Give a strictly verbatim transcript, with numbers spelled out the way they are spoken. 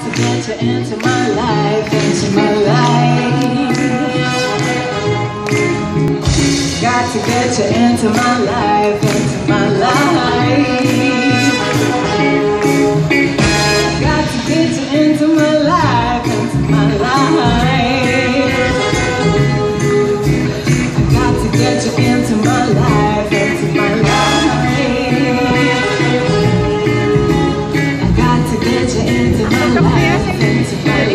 to get you into my life, into my life. Got to get you into my life, into my life. Got to get you into my life, into my life. I got to get you into my life, into my life. I got to get you into my life, into my life.